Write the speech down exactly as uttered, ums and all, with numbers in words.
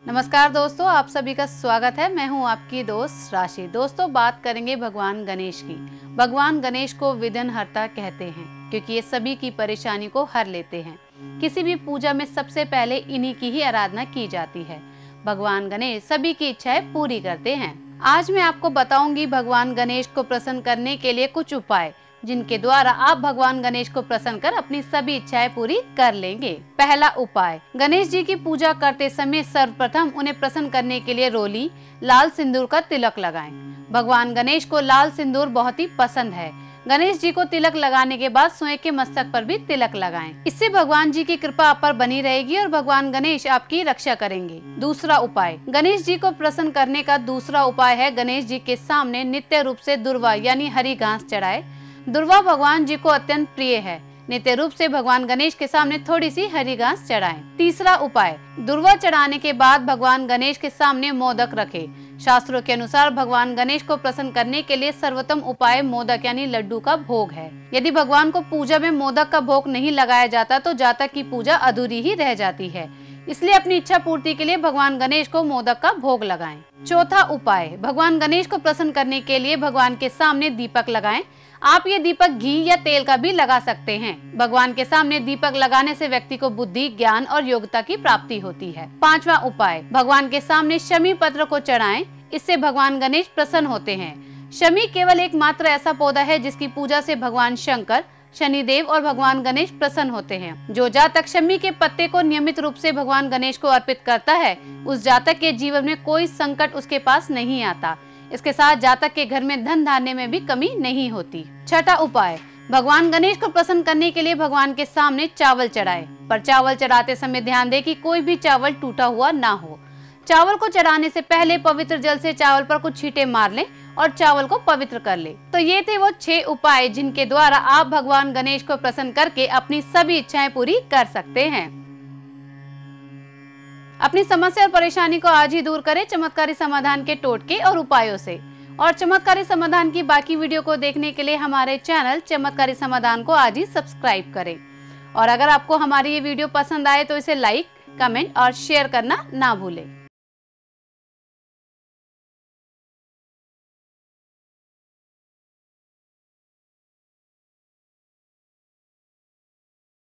नमस्कार दोस्तों, आप सभी का स्वागत है। मैं हूं आपकी दोस्त राशि। दोस्तों, बात करेंगे भगवान गणेश की। भगवान गणेश को विघ्नहर्ता कहते हैं क्योंकि ये सभी की परेशानी को हर लेते हैं। किसी भी पूजा में सबसे पहले इन्हीं की ही आराधना की जाती है। भगवान गणेश सभी की इच्छाएं पूरी करते हैं। आज मैं आपको बताऊंगी भगवान गणेश को प्रसन्न करने के लिए कुछ उपाय, जिनके द्वारा आप भगवान गणेश को प्रसन्न कर अपनी सभी इच्छाएं पूरी कर लेंगे। पहला उपाय, गणेश जी की पूजा करते समय सर्वप्रथम उन्हें प्रसन्न करने के लिए रोली लाल सिंदूर का तिलक लगाएं। भगवान गणेश को लाल सिंदूर बहुत ही पसंद है। गणेश जी को तिलक लगाने के बाद स्वयं के मस्तक पर भी तिलक लगाएं। इससे भगवान जी की कृपा आप पर बनी रहेगी और भगवान गणेश आपकी रक्षा करेंगे। दूसरा उपाय, गणेश जी को प्रसन्न करने का दूसरा उपाय है गणेश जी के सामने नित्य रूप से दुर्वा यानी हरी घास चढ़ाए। दुर्वा भगवान जी को अत्यंत प्रिय है। नित्य रूप से भगवान गणेश के सामने थोड़ी सी हरी घास चढ़ाएं। तीसरा उपाय, दुर्वा चढ़ाने के बाद भगवान गणेश के सामने मोदक रखें। शास्त्रों के अनुसार भगवान गणेश को प्रसन्न करने के लिए सर्वोत्तम उपाय मोदक यानी लड्डू का भोग है। यदि भगवान को पूजा में मोदक का भोग नहीं लगाया जाता तो जातक की पूजा अधूरी ही रह जाती है। इसलिए अपनी इच्छा पूर्ति के लिए भगवान गणेश को मोदक का भोग लगाएं। चौथा उपाय, भगवान गणेश को प्रसन्न करने के लिए भगवान के सामने दीपक लगाएं। आप ये दीपक घी या तेल का भी लगा सकते हैं। भगवान के सामने दीपक लगाने से व्यक्ति को बुद्धि, ज्ञान और योग्यता की प्राप्ति होती है। पांचवा उपाय, भगवान के सामने शमी पत्र को चढ़ाएं। इससे भगवान गणेश प्रसन्न होते हैं। शमी केवल एकमात्र ऐसा पौधा है जिसकी पूजा से भगवान शंकर, शनिदेव और भगवान गणेश प्रसन्न होते हैं। जो जातक शमी के पत्ते को नियमित रूप से भगवान गणेश को अर्पित करता है, उस जातक के जीवन में कोई संकट उसके पास नहीं आता। इसके साथ जातक के घर में धन धान्य में भी कमी नहीं होती। छठा उपाय, भगवान गणेश को प्रसन्न करने के लिए भगवान के सामने चावल चढ़ाएं। पर चावल चढ़ाते समय ध्यान दें कि कोई भी चावल टूटा हुआ ना हो। चावल को चढ़ाने से पहले पवित्र जल से चावल पर कुछ छींटे मार लें और चावल को पवित्र कर ले। तो ये थे वो छह उपाय जिनके द्वारा आप भगवान गणेश को प्रसन्न करके अपनी सभी इच्छाएं पूरी कर सकते हैं। अपनी समस्या और परेशानी को आज ही दूर करें चमत्कारी समाधान के टोटके और उपायों से। और चमत्कारी समाधान की बाकी वीडियो को देखने के लिए हमारे चैनल चमत्कारी समाधान को आज ही सब्सक्राइब करें। और अगर आपको हमारी ये वीडियो पसंद आए तो इसे लाइक, कमेंट और शेयर करना ना भूलें।